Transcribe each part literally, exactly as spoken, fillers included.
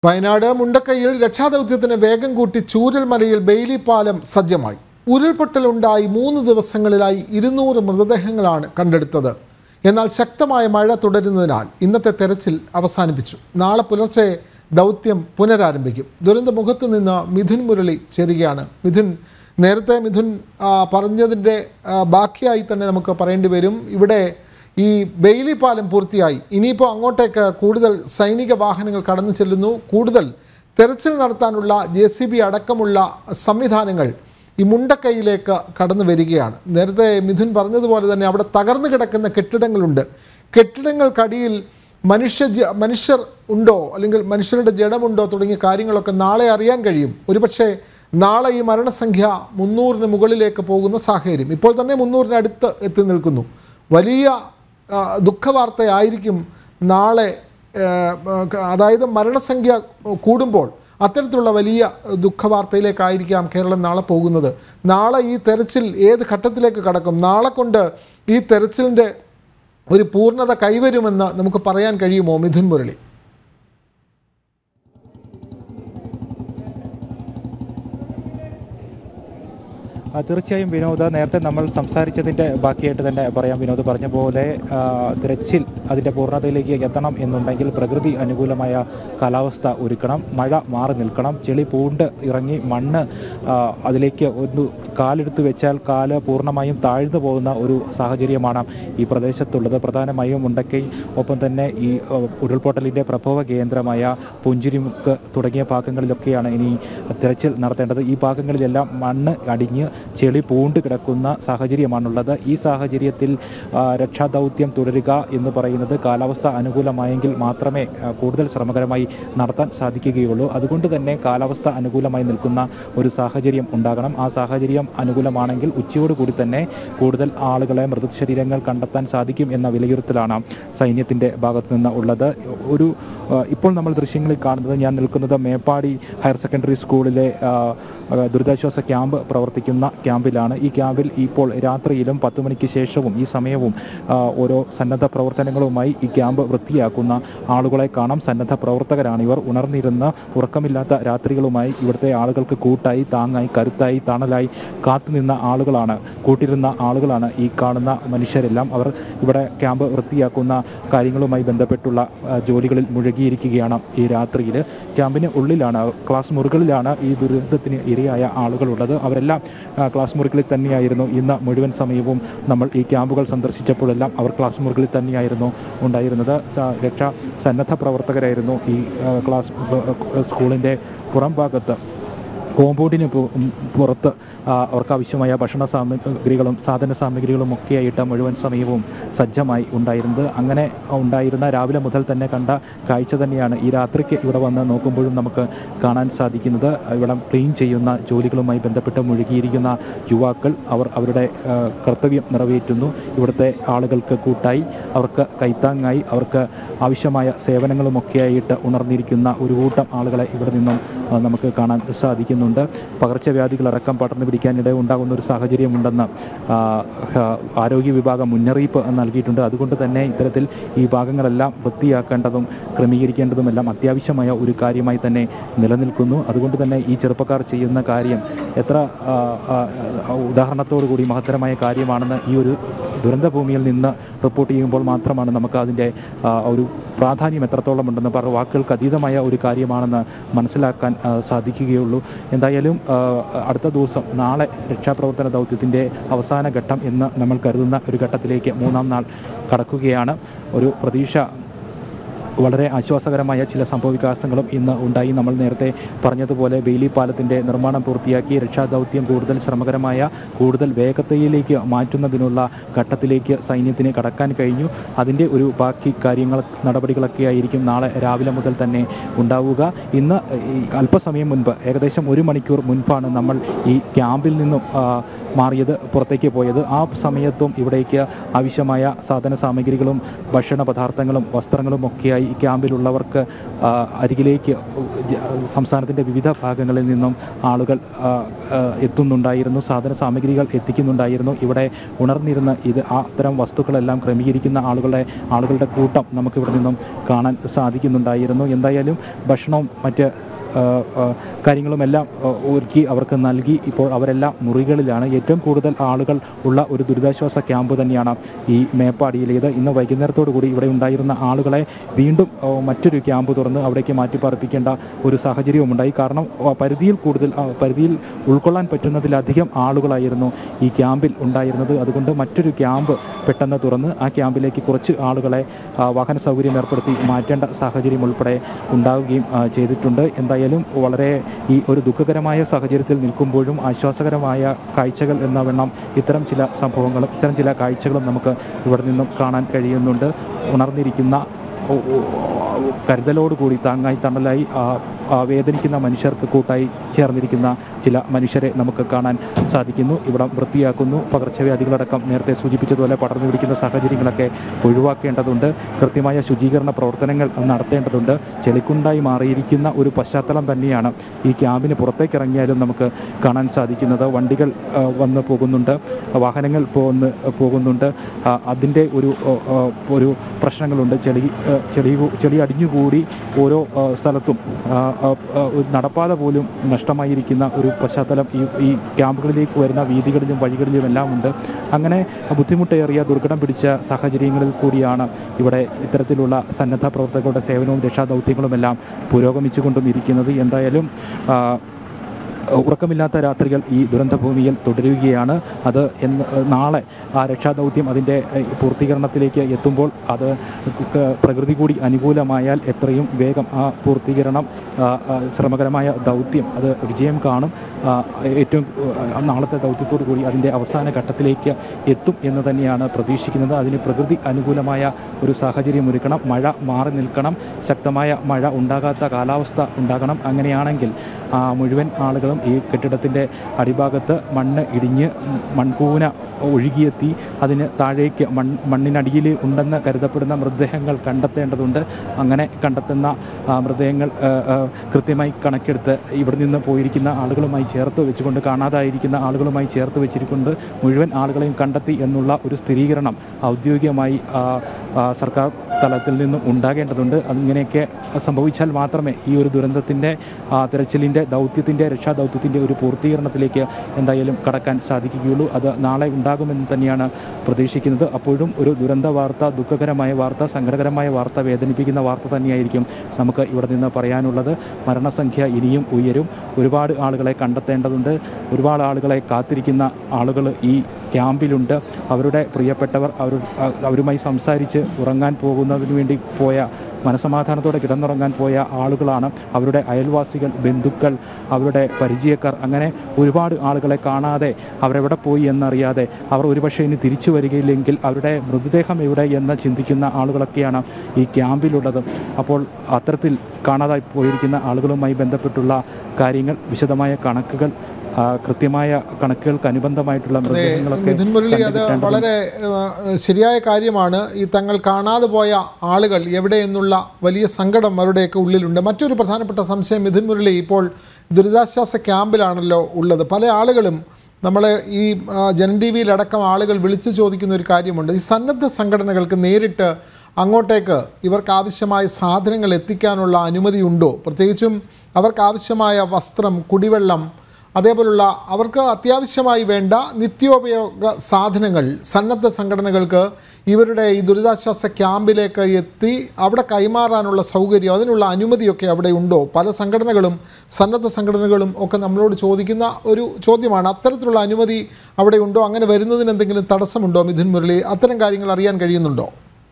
വയനാട് മുണ്ടക്കൈയിൽ രക്ഷാദൗത്യത്തിന് വേഗം കൂട്ടി ചൂരൽമലയിൽ ബെയിലി പാലം സജ്ജമായി. ഉരുൾപൊട്ടലുണ്ടായി മൂന്ന് ദിവസങ്ങളിലായി ഇരുന്നൂറ് മൃതദേഹങ്ങളാണ് കണ്ടെടുത്തത്. എന്നാൽ ശക്തമായ മഴ തുടരുന്നതിനാൽ ഇന്നത്തെ തെരച്ചിൽ അവസാനിപ്പിച്ചു. നാളെ പുലർച്ചെ ദൗത്യം പുനരാരംഭിക്കും. ദുരന്തമുഖത്ത് നിന്ന് മിഥുൻ മുരളി ചേരുകയാണ്. മിഥുൻ, നേരത്തെ മിഥുൻ പറഞ്ഞതിൻ്റെ ബാക്കിയായി തന്നെ നമുക്ക് പറയേണ്ടി വരും. ഇവിടെ ഈ ബെയിലി പാലം പൂർത്തിയായി. ഇനിയിപ്പോൾ അങ്ങോട്ടേക്ക് കൂടുതൽ സൈനിക വാഹനങ്ങൾ കടന്നു ചെല്ലുന്നു. കൂടുതൽ തെരച്ചിൽ നടത്താനുള്ള ജെ സി ബി അടക്കമുള്ള സംവിധാനങ്ങൾ ഈ മുണ്ടക്കൈയിലേക്ക് കടന്നു വരികയാണ്. നേരത്തെ മിഥുൻ പറഞ്ഞതുപോലെ തന്നെ അവിടെ തകർന്നു കിടക്കുന്ന കെട്ടിടങ്ങളുണ്ട്. കെട്ടിടങ്ങൾക്കടിയിൽ മനുഷ്യ മനുഷ്യർ ഉണ്ടോ അല്ലെങ്കിൽ മനുഷ്യരുടെ ജഡമുണ്ടോ തുടങ്ങിയ കാര്യങ്ങളൊക്കെ നാളെ അറിയാൻ കഴിയും. ഒരുപക്ഷെ നാളെ ഈ മരണസംഖ്യ മുന്നൂറിന് മുകളിലേക്ക് പോകുന്ന സാഹചര്യം ഇപ്പോൾ തന്നെ മുന്നൂറിനടുത്ത് എത്തി നിൽക്കുന്നു. വലിയ ദുഃഖവാർത്തയായിരിക്കും നാളെ. അതായത് മരണസംഖ്യ കൂടുമ്പോൾ അത്തരത്തിലുള്ള വലിയ ദുഃഖവാർത്തയിലേക്കായിരിക്കാം കേരളം നാളെ പോകുന്നത്. നാളെ ഈ തെരച്ചിൽ ഏത് ഘട്ടത്തിലേക്ക് കടക്കും? നാളെ കൊണ്ട് ഈ തെരച്ചിലിൻ്റെ ഒരു പൂർണ്ണത കൈവരുമെന്ന് നമുക്ക് പറയാൻ കഴിയുമോ മിഥുൻ മുരളി? തീർച്ചയായും വിനോദ്, നേരത്തെ നമ്മൾ സംസാരിച്ചതിൻ്റെ ബാക്കിയായിട്ട് തന്നെ പറയാം. വിനോദ് പറഞ്ഞ പോലെ തിരച്ചിൽ അതിൻ്റെ പൂർണ്ണതയിലേക്ക് എത്തണം എന്നുണ്ടെങ്കിൽ പ്രകൃതി അനുകൂലമായ കാലാവസ്ഥ ഒരുക്കണം, മഴ മാറി നിൽക്കണം, ചെളി പൂണ്ട് ഇറങ്ങി മണ്ണ് അതിലേക്ക് ഒന്ന് കാലെടുത്ത് വെച്ചാൽ കാല് പൂർണ്ണമായും താഴ്ന്നു പോകുന്ന ഒരു സാഹചര്യമാണ് ഈ പ്രദേശത്തുള്ളത്. പ്രധാനമായും മുണ്ടക്കൈ, ഒപ്പം തന്നെ ഈ ഉരുൾപൊട്ടലിൻ്റെ പ്രഭവ കേന്ദ്രമായ പുഞ്ചിരിമുക്ക് തുടങ്ങിയ ഭാഗങ്ങളിലൊക്കെയാണ് ഇനി തിരച്ചിൽ നടത്തേണ്ടത്. ഈ ഭാഗങ്ങളിലെല്ലാം മണ്ണ് അടിഞ്ഞ് ചെളി പൂണ്ട് കിടക്കുന്ന സാഹചര്യമാണുള്ളത്. ഈ സാഹചര്യത്തിൽ രക്ഷാദൗത്യം തുടരുക എന്ന് പറയുന്നത് കാലാവസ്ഥ അനുകൂലമായെങ്കിൽ മാത്രമേ കൂടുതൽ ശ്രമകരമായി നടത്താൻ സാധിക്കുകയുള്ളൂ. അതുകൊണ്ട് തന്നെ കാലാവസ്ഥ അനുകൂലമായി നിൽക്കുന്ന ഒരു സാഹചര്യം ഉണ്ടാകണം. ആ സാഹചര്യം അനുകൂലമാണെങ്കിൽ ഉച്ചയോടുകൂടി തന്നെ കൂടുതൽ ആളുകളെ മൃതശരീരങ്ങൾ കണ്ടെത്താൻ സാധിക്കും എന്ന വിലയിരുത്തലാണ് സൈന്യത്തിൻ്റെ ഭാഗത്തു നിന്ന് ഉള്ളത്. ഒരു ഇപ്പോൾ നമ്മൾ ദൃശ്യങ്ങളിൽ കാണുന്നത്, ഞാൻ നിൽക്കുന്നത് മേപ്പാടി ഹയർ സെക്കൻഡറി സ്കൂളിലെ ദുരിതാശ്വാസ ക്യാമ്പ് പ്രവർത്തിക്കുന്ന ക്യാമ്പിലാണ്. ഈ ക്യാമ്പിൽ ഇപ്പോൾ രാത്രിയിലും പത്ത് മണിക്ക് ശേഷവും ഈ സമയവും ഓരോ സന്നദ്ധ പ്രവർത്തനങ്ങളുമായി ഈ ക്യാമ്പ് വൃത്തിയാക്കുന്ന ആളുകളെ കാണാം. സന്നദ്ധ പ്രവർത്തകരാണ് ഇവർ. ഉണർന്നിരുന്ന് ഉറക്കമില്ലാത്ത രാത്രികളുമായി ഇവിടുത്തെ ആളുകൾക്ക് കൂട്ടായി, താങ്ങായി, കരുത്തായി, തണലായി കാത്തുനിന്ന ആളുകളാണ്, കൂട്ടിരുന്ന ആളുകളാണ് ഈ കാണുന്ന മനുഷ്യരെല്ലാം. അവർ ഇവിടെ ക്യാമ്പ് വൃത്തിയാക്കുന്ന കാര്യങ്ങളുമായി ബന്ധപ്പെട്ടുള്ള ജോലികളിൽ മുഴുകിയിരിക്കുകയാണ് ഈ രാത്രിയിൽ. ക്യാമ്പിന് ഉള്ളിലാണ്, ക്ലാസ് മുറികളിലാണ് ഈ ദുരന്തത്തിന് ഇരയായ ആളുകളുള്ളത്. അവരെല്ലാം ക്ലാസ് മുറികളിൽ തന്നെയായിരുന്നു ഇന്ന് മുഴുവൻ സമയവും. നമ്മൾ ഈ ക്യാമ്പുകൾ സന്ദർശിച്ചപ്പോഴെല്ലാം അവർ ക്ലാസ് മുറികളിൽ തന്നെയായിരുന്നു ഉണ്ടായിരുന്നത്. രക്ഷാ സന്നദ്ധ പ്രവർത്തകരായിരുന്നു ഈ ക്ലാസ് സ്കൂളിൻ്റെ പുറം ഭാഗത്ത്, കോമ്പൗണ്ടിന് പുറത്ത് അവർക്കാവശ്യമായ ഭക്ഷണ സാമഗ്രികളും സാധന സാമഗ്രികളും ഒക്കെയായിട്ട് മുഴുവൻ സമയവും സജ്ജമായി ഉണ്ടായിരുന്നത്. അങ്ങനെ ഉണ്ടായിരുന്ന രാവിലെ മുതൽ തന്നെ കണ്ട കാഴ്ച തന്നെയാണ് ഈ രാത്രിക്ക് ഇവിടെ വന്ന് നോക്കുമ്പോഴും നമുക്ക് കാണാൻ സാധിക്കുന്നത്. ഇവിടെ ക്ലീൻ ചെയ്യുന്ന ജോലികളുമായി ബന്ധപ്പെട്ട് മുഴുകിയിരിക്കുന്ന യുവാക്കൾ അവർ അവരുടെ കർത്തവ്യം നിറവേറ്റുന്നു. ഇവിടുത്തെ ആളുകൾക്ക് കൂട്ടായി, അവർക്ക് കൈത്താങ്ങായി, അവർക്ക് ആവശ്യമായ സേവനങ്ങളുമൊക്കെയായിട്ട് ഉണർന്നിരിക്കുന്ന ഒരു കൂട്ടം ആളുകളെ ഇവിടെ നിന്നും നമുക്ക് കാണാൻ സാധിക്കുന്നുണ്ട്. പകർച്ചവ്യാധികളടക്കം പടർന്നു പിടിക്കാനിട ഉണ്ടാകുന്ന ഒരു സാഹചര്യമുണ്ടെന്ന് ആരോഗ്യ വിഭാഗം മുന്നറിയിപ്പ് നൽകിയിട്ടുണ്ട്. അതുകൊണ്ട് തന്നെ ഇത്തരത്തിൽ ഈ ഭാഗങ്ങളെല്ലാം വൃത്തിയാക്കേണ്ടതും ക്രമീകരിക്കേണ്ടതുമെല്ലാം അത്യാവശ്യമായ ഒരു കാര്യമായി തന്നെ നിലനിൽക്കുന്നു. അതുകൊണ്ട് തന്നെ ഈ ചെറുപ്പക്കാർ ചെയ്യുന്ന കാര്യം എത്ര ഉദാഹരണത്തോടു കൂടി മഹത്തരമായ കാര്യമാണെന്ന് ഈ ഒരു ദുരന്തഭൂമിയിൽ നിന്ന് റിപ്പോർട്ട് ചെയ്യുമ്പോൾ മാത്രമാണ് നമുക്ക് അതിൻ്റെ ഒരു പ്രാധാന്യം എത്രത്തോളം ഉണ്ടെന്ന് പറ വാക്കുകൾക്ക് അതീതമായ ഒരു കാര്യമാണെന്ന് മനസ്സിലാക്കാൻ സാധിക്കുകയുള്ളൂ. എന്തായാലും അടുത്ത ദിവസം നാളെ രക്ഷാപ്രവർത്തന ദൗത്യത്തിൻ്റെ അവസാന ഘട്ടം എന്ന് നമ്മൾ കരുതുന്ന ഒരു ഘട്ടത്തിലേക്ക് മൂന്നാം നാൾ കടക്കുകയാണ്. ഒരു പ്രതീക്ഷ, വളരെ ആശ്വാസകരമായ ചില സംഭവവികാസങ്ങളും ഇന്ന് ഉണ്ടായി. നമ്മൾ നേരത്തെ പറഞ്ഞതുപോലെ ബെയിലി പാലത്തിൻ്റെ നിർമ്മാണം പൂർത്തിയാക്കി രക്ഷാദൗത്യം കൂടുതൽ ശ്രമകരമായ, കൂടുതൽ വേഗതയിലേക്ക് മാറ്റുന്നതിനുള്ള ഘട്ടത്തിലേക്ക് സൈന്യത്തിന് കടക്കാൻ കഴിഞ്ഞു. അതിൻ്റെ ഒരു ബാക്കി കാര്യങ്ങൾ, നടപടികളൊക്കെ ആയിരിക്കും നാളെ രാവിലെ മുതൽ തന്നെ ഉണ്ടാവുക. ഇന്ന് അല്പസമയം മുൻപ്, ഏകദേശം ഒരു മണിക്കൂർ മുൻപാണ് നമ്മൾ ഈ ക്യാമ്പിൽ നിന്നും മാറിയത് പുറത്തേക്ക് പോയത്. ആ സമയത്തും ഇവിടേക്ക് ആവശ്യമായ സാധന സാമഗ്രികളും ഭക്ഷണ പദാർത്ഥങ്ങളും വസ്ത്രങ്ങളും ഒക്കെയായി ഈ ക്യാമ്പിലുള്ളവർക്ക് അരികിലേക്ക് സംസ്ഥാനത്തിൻ്റെ വിവിധ ഭാഗങ്ങളിൽ നിന്നും ആളുകൾ എത്തുന്നുണ്ടായിരുന്നു, സാധന സാമഗ്രികൾ എത്തിക്കുന്നുണ്ടായിരുന്നു. ഇവിടെ ഉണർന്നിരുന്ന ഇത് അത്തരം വസ്തുക്കളെല്ലാം ക്രമീകരിക്കുന്ന ആളുകളുടെ ആളുകളുടെ കൂട്ടം നമുക്കിവിടെ നിന്നും കാണാൻ സാധിക്കുന്നുണ്ടായിരുന്നു. എന്തായാലും ഭക്ഷണവും മറ്റ് കാര്യങ്ങളുമെല്ലാം ഒരുക്കി അവർക്ക് നൽകി. ഇപ്പോൾ അവരെല്ലാം മുറികളിലാണ്. ഏറ്റവും കൂടുതൽ ആളുകൾ ഉള്ള ഒരു ദുരിതാശ്വാസ ക്യാമ്പ് തന്നെയാണ് ഈ മേപ്പാടിയിലേത്. ഇന്ന് വൈകുന്നേരത്തോടു കൂടി ഇവിടെ ഉണ്ടായിരുന്ന ആളുകളെ വീണ്ടും മറ്റൊരു ക്യാമ്പ് തുറന്ന് അവിടേക്ക് മാറ്റിപ്പാർപ്പിക്കേണ്ട ഒരു സാഹചര്യവും ഉണ്ടായി. കാരണം പരിധിയിൽ കൂടുതൽ പരിധിയിൽ ഉൾക്കൊള്ളാൻ പറ്റുന്നതിലധികം ആളുകളായിരുന്നു ഈ ക്യാമ്പിൽ ഉണ്ടായിരുന്നത്. അതുകൊണ്ട് മറ്റൊരു ക്യാമ്പ് പെട്ടെന്ന് തുറന്ന് ആ ക്യാമ്പിലേക്ക് കുറച്ച് ആളുകളെ വാഹന സൗകര്യം ഏർപ്പെടുത്തി മാറ്റേണ്ട സാഹചര്യം ഉൾപ്പെടെ ഉണ്ടാവുകയും ചെയ്തിട്ടുണ്ട്. എന്തായാലും വളരെ ഈ ഒരു ദുഃഖകരമായ സാഹചര്യത്തിൽ നിൽക്കുമ്പോഴും ആശ്വാസകരമായ കാഴ്ചകൾ എന്ന വണ്ണം ഇത്തരം ചില സംഭവങ്ങളും ഇത്തരം ചില കാഴ്ചകളും നമുക്ക് ഇവിടെ നിന്നും കാണാൻ കഴിയുന്നുണ്ട്. ഉണർന്നിരിക്കുന്ന കരുതലോടുകൂടി താങ്ങായി തണലായി വേദനിക്കുന്ന മനുഷ്യർക്ക് കൂട്ടായി ചേർന്നിരിക്കുന്ന ചില മനുഷ്യരെ നമുക്ക് കാണാൻ സാധിക്കുന്നു. ഇവിടം വൃത്തിയാക്കുന്നു. പകർച്ചവ്യാധികളടക്കം നേരത്തെ സൂചിപ്പിച്ചതുപോലെ പടർന്നു പിടിക്കുന്ന സാഹചര്യങ്ങളൊക്കെ ഒഴിവാക്കേണ്ടതുണ്ട്. കൃത്യമായ ശുചീകരണ പ്രവർത്തനങ്ങൾ നടത്തേണ്ടതുണ്ട്. ചെളിക്കുണ്ടായി മാറിയിരിക്കുന്ന ഒരു പശ്ചാത്തലം തന്നെയാണ് ഈ ക്യാമ്പിന് പുറത്തേക്കിറങ്ങിയാലും നമുക്ക് കാണാൻ സാധിക്കുന്നത്. വണ്ടികൾ വന്ന് പോകുന്നുണ്ട്, വാഹനങ്ങൾ പോന്ന് പോകുന്നുണ്ട്. അതിൻ്റെ ഒരു ഒരു പ്രശ്നങ്ങളുണ്ട്. ചെളി ചെളി ചെളി അടിഞ്ഞുകൂടി ഓരോ സ്ഥലത്തും നടപ്പാത പോലും നഷ്ടമായിരിക്കുന്ന ഒരു പശ്ചാത്തലം ഈ ഈ ക്യാമ്പുകളിലേക്ക് വരുന്ന വീതികളിലും വഴികളിലും എല്ലാം ഉണ്ട്. അങ്ങനെ ബുദ്ധിമുട്ടേറിയ ദുർഘടം പിടിച്ച സാഹചര്യങ്ങളിൽ കൂടിയാണ് ഇവിടെ ഇത്തരത്തിലുള്ള സന്നദ്ധ പ്രവർത്തകരുടെ സേവനവും രക്ഷാദൗത്യങ്ങളുമെല്ലാം പുരോഗമിച്ചുകൊണ്ടും ഇരിക്കുന്നത്. എന്തായാലും ഉറക്കമില്ലാത്ത രാത്രികൾ ഈ ദുരന്തഭൂമിയിൽ തുടരുകയാണ്. അത് എന്ന് നാളെ ആ രക്ഷാദൗത്യം അതിൻ്റെ പൂർത്തീകരണത്തിലേക്ക് എത്തുമ്പോൾ അത് പ്രകൃതി കൂടി അനുകൂലമായാൽ എത്രയും വേഗം ആ പൂർത്തീകരണം ശ്രമകരമായ ദൗത്യം അത് വിജയം കാണും. ഏറ്റവും നാളത്തെ ദൗത്യത്തോടു കൂടി അതിൻ്റെ അവസാന ഘട്ടത്തിലേക്ക് എത്തും എന്ന് തന്നെയാണ് പ്രതീക്ഷിക്കുന്നത്. അതിന് പ്രകൃതി അനുകൂലമായ ഒരു സാഹചര്യം ഒരുക്കണം. മഴ മാറി നിൽക്കണം. ശക്തമായ മഴ ഉണ്ടാകാത്ത കാലാവസ്ഥ ഉണ്ടാകണം. അങ്ങനെയാണെങ്കിൽ മുഴുവൻ ആളുകളും ഈ കെട്ടിടത്തിൻ്റെ അടിഭാഗത്ത് മണ്ണ് ഇടിഞ്ഞ് മൺകൂന ഒഴുകിയെത്തി അതിന് താഴേക്ക് മൺ മണ്ണിനടിയിൽ ഉണ്ടെന്ന് കരുതപ്പെടുന്ന മൃതദേഹങ്ങൾ കണ്ടെത്തേണ്ടതുണ്ട്. അങ്ങനെ കണ്ടെത്തുന്ന മൃതദേഹങ്ങൾ കൃത്യമായി കണക്കെടുത്ത് ഇവിടെ നിന്ന് പോയിരിക്കുന്ന ആളുകളുമായി ചേർത്ത് വെച്ചുകൊണ്ട് കാണാതായിരിക്കുന്ന ആളുകളുമായി ചേർത്ത് വെച്ചിരിക്കൊണ്ട് മുഴുവൻ ആളുകളെയും കണ്ടെത്തി എന്നുള്ള ഒരു സ്ഥിരീകരണം ഔദ്യോഗികമായി സർക്കാർ തലത്തിൽ നിന്നും ഉണ്ടാകേണ്ടതുണ്ട്. അതിങ്ങനെയൊക്കെ സംഭവിച്ചാൽ മാത്രമേ ഈ ഒരു ദുരന്തത്തിൻ്റെ തിരച്ചിലിൻ്റെ ദൗത്യത്തിൻ്റെ രക്ഷാദൗത്യത്തിൻ്റെ ഒരു പൂർത്തീകരണത്തിലേക്ക് എന്തായാലും കടക്കാൻ സാധിക്കുകയുള്ളൂ. അത് നാളെ ഉണ്ടാകുമെന്ന് തന്നെയാണ് പ്രതീക്ഷിക്കുന്നത്. അപ്പോഴും ഒരു ദുരന്ത വാർത്ത, ദുഃഖകരമായ വാർത്ത, സങ്കടകരമായ വാർത്ത, വേദനിപ്പിക്കുന്ന വാർത്ത തന്നെയായിരിക്കും നമുക്ക് ഇവിടെ നിന്ന് പറയാനുള്ളത്. മരണസംഖ്യ ഇനിയും ഉയരും. ഒരുപാട് ആളുകളെ കണ്ടെത്തേണ്ടതുണ്ട്. ഒരുപാട് ആളുകളെ കാത്തിരിക്കുന്ന ആളുകൾ ഈ ക്യാമ്പിലുണ്ട്. അവരുടെ പ്രിയപ്പെട്ടവർ അവർ അവരുമായി സംസാരിച്ച് ഉറങ്ങാൻ പോകുന്നതിന് വേണ്ടി പോയ മനസമാധാനത്തോടെ കിടന്നുറങ്ങാൻ പോയ ആളുകളാണ്. അവരുടെ അയൽവാസികൾ, ബന്ധുക്കൾ, അവരുടെ പരിചയക്കാർ, അങ്ങനെ ഒരുപാട് ആളുകളെ കാണാതെ അവരെവിടെ പോയി എന്നറിയാതെ അവർ ഒരുപക്ഷെ ഇനി തിരിച്ചു വരികയില്ലെങ്കിൽ അവരുടെ മൃതദേഹം എവിടെ എന്ന് ചിന്തിക്കുന്ന ആളുകളൊക്കെയാണ് ഈ ക്യാമ്പിലുള്ളത്. അപ്പോൾ അത്തരത്തിൽ കാണാതായി പോയിരിക്കുന്ന ആളുകളുമായി ബന്ധപ്പെട്ടുള്ള കാര്യങ്ങൾ, വിശദമായ കണക്കുകൾ, കൃത്യമായ കണക്കുകൾക്ക് അനുബന്ധമായിട്ടുള്ള മിഥുൻ മുരളി, അത് വളരെ ശരിയായ കാര്യമാണ്. ഈ തങ്ങൾ കാണാതെ പോയ ആളുകൾ എവിടെ എന്നുള്ള വലിയ സങ്കടം അവരുടെയൊക്കെ ഉള്ളിലുണ്ട്. മറ്റൊരു പ്രധാനപ്പെട്ട സംശയം മിഥുൻ മുരളി, ഇപ്പോൾ ദുരിതാശ്വാസ ക്യാമ്പിലാണല്ലോ ഉള്ളത്. പല ആളുകളും നമ്മളെ ഈ ജനം ടി വിയിലടക്കം ആളുകൾ വിളിച്ചു ചോദിക്കുന്ന ഒരു കാര്യമുണ്ട്. ഈ സന്നദ്ധ സംഘടനകൾക്ക് നേരിട്ട് അങ്ങോട്ടേക്ക് ഇവർക്ക് ആവശ്യമായ സാധനങ്ങൾ എത്തിക്കാനുള്ള അനുമതി ഉണ്ടോ? പ്രത്യേകിച്ചും അവർക്ക് ആവശ്യമായ വസ്ത്രം, കുടിവെള്ളം, അതേപോലുള്ള അവർക്ക് അത്യാവശ്യമായി വേണ്ട നിത്യോപയോഗ സാധനങ്ങൾ സന്നദ്ധ സംഘടനകൾക്ക് ഇവരുടെ ഈ ദുരിതാശ്വാസ ക്യാമ്പിലേക്ക് എത്തി അവിടെ കൈമാറാനുള്ള സൗകര്യം, അതിനുള്ള അനുമതിയൊക്കെ അവിടെ ഉണ്ടോ? പല സംഘടനകളും സന്നദ്ധ സംഘടനകളും ഒക്കെ നമ്മളോട് ചോദിക്കുന്ന ഒരു ചോദ്യമാണ്. അത്തരത്തിലുള്ള അനുമതി അവിടെ ഉണ്ടോ? അങ്ങനെ വരുന്നതിന് എന്തെങ്കിലും തടസ്സമുണ്ടോ മിഥുൻ മുരളി? അത്തരം കാര്യങ്ങൾ അറിയാൻ കഴിയുന്നുണ്ടോ?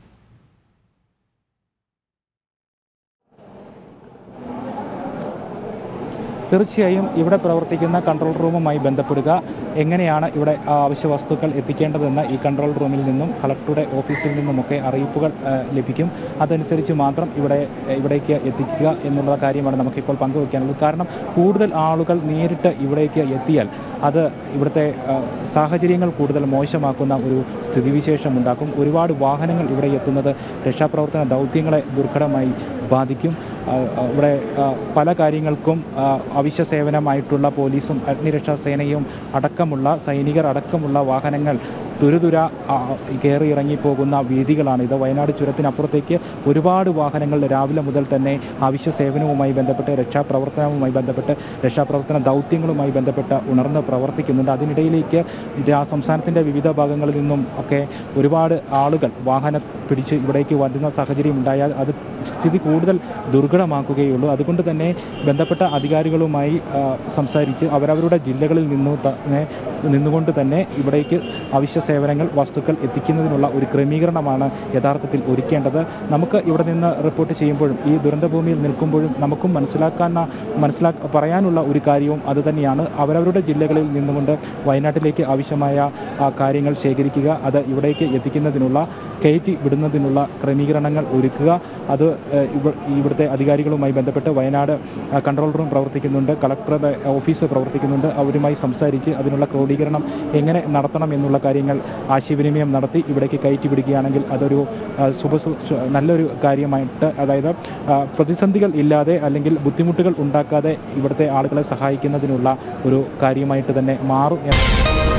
തീർച്ചയായും ഇവിടെ പ്രവർത്തിക്കുന്ന കൺട്രോൾ റൂമുമായി ബന്ധപ്പെടുക. എങ്ങനെയാണ് ഇവിടെ ആവശ്യ വസ്തുക്കൾ എത്തിക്കേണ്ടതെന്ന് ഈ കൺട്രോൾ റൂമിൽ നിന്നും കളക്ടറുടെ ഓഫീസിൽ നിന്നുമൊക്കെ അറിയിപ്പുകൾ ലഭിക്കും. അതനുസരിച്ച് മാത്രം ഇവിടെ ഇവിടേക്ക് എത്തിക്കുക എന്നുള്ള കാര്യമാണ് നമുക്കിപ്പോൾ പങ്കുവയ്ക്കാനുള്ളത്. കാരണം കൂടുതൽ ആളുകൾ നേരിട്ട് ഇവിടേക്ക് എത്തിയാൽ അത് ഇവിടുത്തെ സാഹചര്യങ്ങൾ കൂടുതൽ മോശമാക്കുന്ന ഒരു സ്ഥിതിവിശേഷം ഉണ്ടാക്കും. ഒരുപാട് വാഹനങ്ങൾ ഇവിടെ എത്തുന്നത് രക്ഷാപ്രവർത്തന ദൗത്യങ്ങളെ ദുർഘടമായി ബാധിക്കും. ഇവിടെ പല കാര്യങ്ങൾക്കും അവശ്യ സേവനമായിട്ടുള്ള പോലീസും അഗ്നിരക്ഷാ സേനയും അടക്കമുള്ള സൈനികർ അടക്കമുള്ള വാഹനങ്ങൾ തുരുതുര കയറി ഇറങ്ങിപ്പോകുന്ന വീതികളാണിത്. വയനാട് ചുരത്തിനപ്പുറത്തേക്ക് ഒരുപാട് വാഹനങ്ങൾ രാവിലെ മുതൽ തന്നെ അവശ്യ സേവനവുമായി ബന്ധപ്പെട്ട് രക്ഷാപ്രവർത്തനവുമായി ബന്ധപ്പെട്ട് രക്ഷാപ്രവർത്തന ദൗത്യങ്ങളുമായി ബന്ധപ്പെട്ട് ഉണർന്ന് പ്രവർത്തിക്കുന്നുണ്ട്. അതിനിടയിലേക്ക് സംസ്ഥാനത്തിൻ്റെ വിവിധ ഭാഗങ്ങളിൽ നിന്നും ഒക്കെ ഒരുപാട് ആളുകൾ വാഹനം പിടിച്ച് ഇവിടേക്ക് വരുന്ന സാഹചര്യം ഉണ്ടായാൽ അത് സ്ഥിതി കൂടുതൽ ദുർഘടമാക്കുകയുള്ളൂ. അതുകൊണ്ട് തന്നെ ബന്ധപ്പെട്ട അധികാരികളുമായി സംസാരിച്ച് അവരവരുടെ ജില്ലകളിൽ നിന്നു തന്നെ നിന്നുകൊണ്ട് തന്നെ ഇവിടേക്ക് അവശ്യ സേവനങ്ങൾ വസ്തുക്കൾ എത്തിക്കുന്നതിനുള്ള ഒരു ക്രമീകരണമാണ് യഥാർത്ഥത്തിൽ ഒരുക്കേണ്ടത്. നമുക്ക് ഇവിടെ നിന്ന് റിപ്പോർട്ട് ചെയ്യുമ്പോഴും ഈ ദുരന്തഭൂമിയിൽ നിൽക്കുമ്പോഴും നമുക്കും മനസ്സിലാക്കാൻ മനസ്സിലാ പറയാനുള്ള ഒരു കാര്യവും അതുതന്നെയാണ്. അവരവരുടെ ജില്ലകളിൽ നിന്നുകൊണ്ട് വയനാട്ടിലേക്ക് ആവശ്യമായ കാര്യങ്ങൾ ശേഖരിക്കുക, അത് ഇവിടേക്ക് എത്തിക്കുന്നതിനുള്ള കയറ്റി വിടുന്നതിനുള്ള ക്രമീകരണങ്ങൾ ഒരുക്കുക. അത് ഇവിടുത്തെ അധികാരികളുമായി ബന്ധപ്പെട്ട് വയനാട് കൺട്രോൾ റൂം പ്രവർത്തിക്കുന്നുണ്ട്, കളക്ടറുടെ ഓഫീസ് പ്രവർത്തിക്കുന്നുണ്ട്. അവരുമായി സംസാരിച്ച് അതിനുള്ള ക്രോഡീകരണം എങ്ങനെ നടത്തണം എന്നുള്ള കാര്യങ്ങൾ ആശയവിനിമയം നടത്തി ഇവിടേക്ക് കയറ്റി വിടുകയാണെങ്കിൽ അതൊരു ശുഭ നല്ലൊരു കാര്യമായിട്ട്, അതായത് പ്രതിസന്ധികൾ ഇല്ലാതെ അല്ലെങ്കിൽ ബുദ്ധിമുട്ടുകൾ ഉണ്ടാക്കാതെ ഇവിടുത്തെ ആളുകളെ സഹായിക്കുന്നതിനുള്ള ഒരു കാര്യമായിട്ട് തന്നെ മാറും.